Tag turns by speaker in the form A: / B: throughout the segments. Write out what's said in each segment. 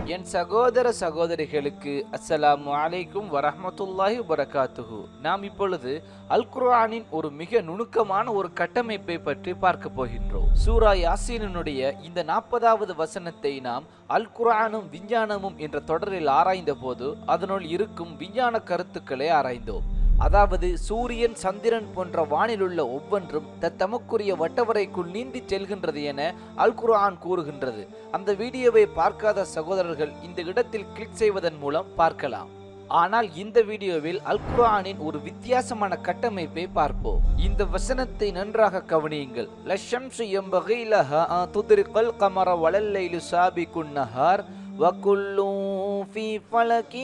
A: என் சகோதர சகோதரிகளுக்கு அஸ்ஸலாமு அலைக்கும் வரஹ்மத்துல்லாஹி வபரகாத்துஹு. நாம் இப்பொழுது அல் குர்ஆனின் ஒரு மிக நுணுக்கமான ஒரு கட்டமைப்பை பற்றி பார்க்க போகின்றோம். சூரா யாசீனுடைய இந்த 40வது வசனத்தை நாம் அல் குர்ஆனும் விஞ்ஞானமும் என்ற தொடரில் ஆராய்ந்த போது அதனுள் இருக்கும் விஞ்ஞான கருத்துக்களை ஆராய்ந்தோம். அதாவது சூரியன், சந்திரன் போன்ற வானிலுள்ள ஒவ்வொன்றும் தமக்குரிய வட்டவரைக்குள் நீந்தி செல்கின்றது என அல் குர்ஆன் கூறுகின்றது. அந்த வீடியோவை பார்க்காத சகோதரர்கள் இந்த இடத்தில் கிளிக் செய்வதன் மூலம் பார்க்கலாம். ஆனால் இந்த வீடியோவில் அல் குர்ஆனின் ஒரு வித்தியாசமான கட்டமைப்பை பார்ப்போம். இந்த வசனத்தை நன்றாக கவனியுங்கள். லஷம்ஸு யம்பகி லஹா அன் துத்ரிகல் கமர வலல் லைலு சாபிகுன் நஹார் வகுல்லும் ஃபீ ஃபலகி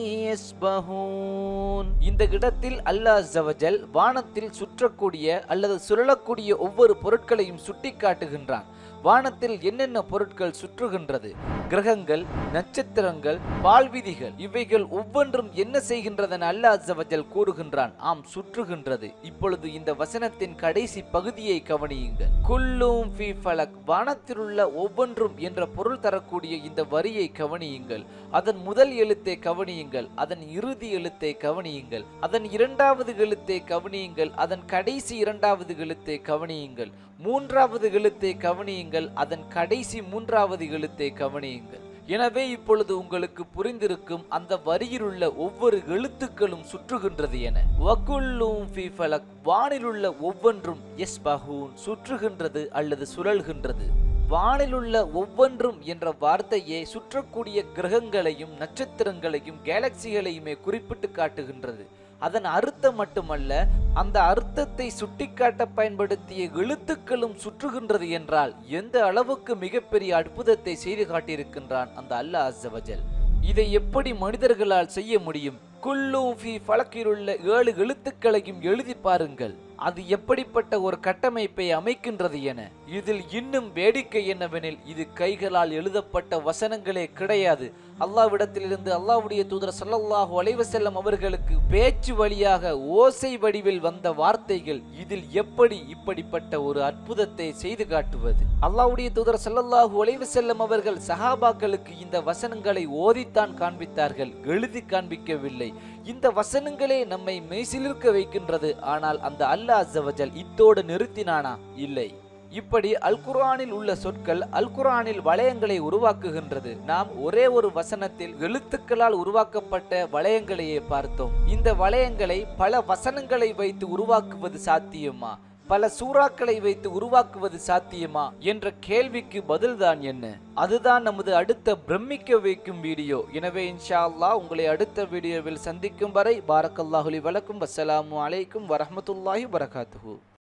A: யஸ்பஹூன். இந்த இடத்தில் அல்லாஹ் அஸ்ஸவஜல் வானத்தில் சுற்றக்கூடிய அல்லது சுழலக்கூடிய ஒவ்வொரு பொருட்களையும் சுட்டிக்காட்டுகின்றான். வானத்தில் என்னென்ன பொருட்கள் சுற்றுகின்றது, கிரகங்கள், நட்சத்திரங்கள், பால்விதிகள், இவைகள் ஒவ்வொன்றும் என்ன செய்கின்றதென அல்லாஹ் அஸ்ஸவஜல் கூறுகின்றான். ஆம், சுற்றுகின்றது. இப்பொழுது இந்த வசனத்தின் கடைசி பகுதியை கவனியுங்கள். குல்லும் ஃபீ ஃபலக், வானத்தில் உள்ள ஒவ்வொன்றும் என்ற பொருள் தரக்கூடிய இந்த வரியை கவனியுங்கள். அதன் முதல் எழுத்தை கவனியுங்கள், அதன் இறுதி எழுத்தை கவனியுங்கள், அதன் இரண்டாவது எழுத்தை கவனியுங்கள், அதன் கடைசி இரண்டாவது எழுத்தை கவனியுங்கள், மூன்றாவது எழுத்தை கவனியுங்கள், அதன் கடைசி மூன்றாவது எழுத்தை கவனியுங்கள். எனவே இப்பொழுது உங்களுக்கு புரிந்திருக்கும் அந்த வரியிலுள்ள ஒவ்வொரு எழுத்துக்களும் சுற்றுகின்றது என. வகுல்லும் ஃபீ ஃபலக், வானிலுள்ள ஒவ்வொன்றும் யஸ்பஹூன், சுற்றுகின்றது அல்லது சுழல்கின்றது. வானிலுள்ள ஒவ்வொன்றும் என்ற வார்த்தையே சுற்றக்கூடிய கிரகங்களையும் நட்சத்திரங்களையும் கேலக்சிகளையுமே குறிப்பிட்டு காட்டுகின்றது. அதன் அர்த்தம் மட்டுமல்ல, அந்த அர்த்தத்தை சுட்டிக்காட்ட பயன்படுத்திய எழுத்துக்களும் சுற்றுகின்றது என்றால் எந்த அளவுக்கு மிகப்பெரிய அற்புதத்தை செய்து காட்டியிருக்கின்றான் அந்த அல்லாஹ் அஸ்ஸவஜல். இதை எப்படி மனிதர்களால் செய்ய முடியும்? குல்லும் ஃபீ ஃபலக்கிலுள்ள 7 எழுத்துக்களையும் எழுதி பாருங்கள். அது எப்படிப்பட்ட ஒரு கட்டமைப்பை அமைக்கின்றது என. இதில் இன்னும் வேடிக்கை என்னவெனில், இது கைகளால் எழுதப்பட்ட வசனங்களே கிடையாது. அல்லாஹ்விடத்திலிருந்து அல்லாஹ்வுடைய தூதர் ஸல்லல்லாஹு அலைஹி வஸல்லம் அவர்களுக்கு பேச்சு வழியாக ஓசை வடிவில் வந்த வார்த்தைகள். இதில் எப்படி இப்படிப்பட்ட ஒரு அற்புதத்தை செய்து காட்டுவது? அல்லாஹ்வுடைய தூதர் ஸல்லல்லாஹு அலைஹி வஸல்லம் அவர்கள் சஹாபாக்களுக்கு இந்த வசனங்களை ஓதித்தான் காண்பித்தார்கள், எழுதி காண்பிக்கவில்லை. இந்த வசனங்களே நம்மை மெய்சிலிர்க்க வைக்கின்றது. ஆனால் அந்த அல்லாஹ் அஸ்ஸவஜல் இத்தோடு நிறுத்தினானா? இல்லை. இப்படி அல் குர்ஆனில் உள்ள சொற்கள் அல் குர்ஆனில் வளையங்களை உருவாக்குகின்றது. நாம் ஒரே ஒரு வசனத்தில் எழுத்துக்களால் உருவாக்கப்பட்ட வளையங்களையே பார்த்தோம். இந்த வளையங்களை பல வசனங்களை வைத்து உருவாக்குவது சாத்தியமா, பல சூறாக்களை வைத்து உருவாக்குவது சாத்தியமா என்ற கேள்விக்கு பதில்தான் என்ன? அதுதான் நமது அடுத்த பிரமிக்க வைக்கும் வீடியோ. எனவே இன்ஷா அல்லாஹ் உங்களை அடுத்த வீடியோவில் சந்திக்கும் வரை பாரக்கல்லாஹு லி வலக்கும். வஸ்ஸலாமு அலைக்கும் வரஹ்மத்துல்லாஹி வபரகாத்துஹு.